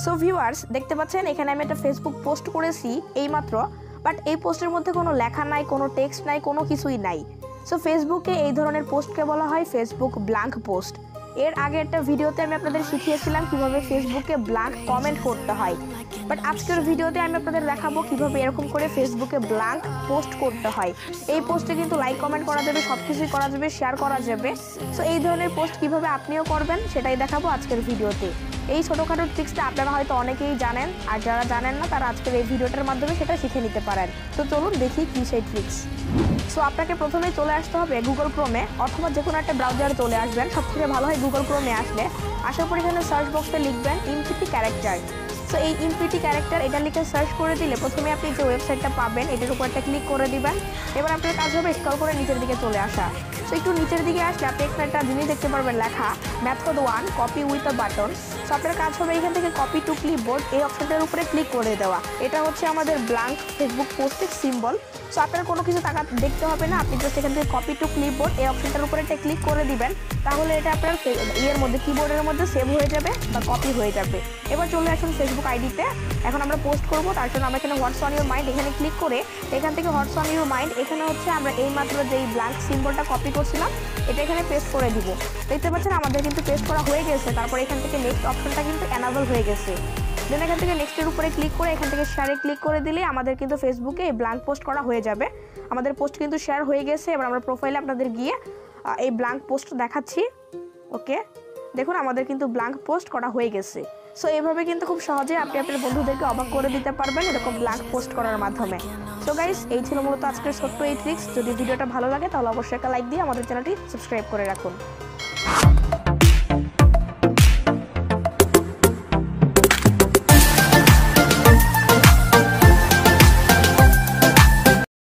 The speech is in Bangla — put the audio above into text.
সো ভিউয়ার্স দেখতে পাচ্ছেন এখানে আমি একটা ফেসবুক পোস্ট করেছি এইমাত্র, বাট এই পোস্টের মধ্যে কোনো লেখা নাই, কোনো টেক্সট নাই, কোনো কিছুই নাই। সো ফেসবুকে এই ধরনের পোস্টকে বলা হয় ফেসবুক ব্ল্যাঙ্ক পোস্ট। এর আগে একটা ভিডিওতে আমি আপনাদের শিখিয়েছিলাম কিভাবে ফেসবুকে ব্ল্যাঙ্ক কমেন্ট করতে হয়, বাট আজকের ভিডিওতে আমি আপনাদের দেখাবো কিভাবে এরকম করে ফেসবুকে ব্ল্যাঙ্ক পোস্ট করতে হয়। এই পোস্টে কিন্তু লাইক কমেন্ট করা যাবে, সব কিছুই করা যাবে, শেয়ার করা যাবে। সো এই ধরনের পোস্ট কিভাবে আপনিও করবেন সেটাই দেখাবো আজকের ভিডিওতে। এই ছোটোখাটো ট্রিক্সটা আপনারা হয়তো অনেকেই জানেন, আর যারা জানেন না তারা আজকের এই ভিডিওটার মাধ্যমে সেটা শিখে নিতে পারেন। তো চলুন দেখি কী সেই ট্রিক্স। সো আপনাকে প্রথমেই চলে আসতে হবে গুগল ক্রোমে, অথবা যে কোনো একটা ব্রাউজারে চলে আসবেন। সবথেকে ভালো হয় গুগল ক্রোমে আসলে। আসার পর এখানে সার্চ বক্সে লিখবেন ইমপিটি ক্যারেক্টার। সো এই ইমপিটি ক্যারেক্টার এটা লিখে সার্চ করে দিলে প্রথমে আপনি যে ওয়েবসাইটটা পাবেন এটার উপর একটা ক্লিক করে দিবেন। এবার আপনার কাজ হবে স্ক্রল করে নিচের দিকে চলে আসা। সো একটু নিচের দিকে আসলে আপনি এখানে একটা জিনিস দেখতে পারবেন লেখা method 1 copy with a button. So আপনার কাজ হবে এখান থেকে কপি টু ক্লিপবোর্ড এই অপশনটার উপরে ক্লিক করে দেওয়া। এটা হচ্ছে আমাদের ব্ল্যাঙ্ক ফেসবুক পোস্টের সিম্বল। সো আপনার কোনো কিছু দেখতে হবে না, আপনি জাস্ট এখান থেকে কপি টু ক্লিপবোর্ড এই অপশনটার উপরে একটা ক্লিক করে দিবেন। তাহলে এটা আপনার ইয়ের মধ্যে কিবোর্ডের মধ্যে সেভ হয়ে যাবে বা কপি হয়ে যাবে। এবার চলে আসুন ফেসবুক আইডিতে। এখন আমরা পোস্ট করবো, তার জন্য আমরা এখানে হোয়াটস অন ইউর মাইন্ড এখানে ক্লিক করে এখান থেকে হোয়াটস অন ইউর মাইন্ড এখানে হচ্ছে আমরা এইমাত্র যেই ব্ল্যাঙ্ক সিম্বলটা কপি করছিলাম এটা এখানে পেস্ট করে দিব। দেখতে পাচ্ছেন আমাদের কিন্তু পেস্ট করা হয়ে গেছে। তারপর এখান থেকে নেক্সট অপশনটা কিন্তু এনাবল হয়ে গেছে। দেন এখান থেকে নেক্সটের উপরে ক্লিক করে এখান থেকে শেয়ারে ক্লিক করে দিলে আমাদের কিন্তু ফেসবুকে এই ব্ল্যাঙ্ক পোস্ট করা হয়ে যাবে। আমাদের পোস্ট কিন্তু শেয়ার হয়ে গেছে। এবার আমরা প্রোফাইলে আপনাদের গিয়ে এই ব্ল্যাঙ্ক পোস্ট দেখাচ্ছি। ওকে, দেখুন আমাদের কিন্তু ব্ল্যাঙ্ক পোস্ট করা হয়ে গেছে। সো এইভাবে কিন্তু খুব সহজে আপনি আপনার বন্ধুদেরকে অবাক করে দিতে পারবেন এরকম ব্ল্যাঙ্ক পোস্ট করার মাধ্যমে। সো গাইস এই ছিল মূলত আজকের ছোট্ট এই ট্রিক্স। যদি ভিডিওটা ভালো লাগে তাহলে অবশ্যই একটা লাইক দিয়ে আমাদের চ্যানেলটি সাবস্ক্রাইব করে রাখুন।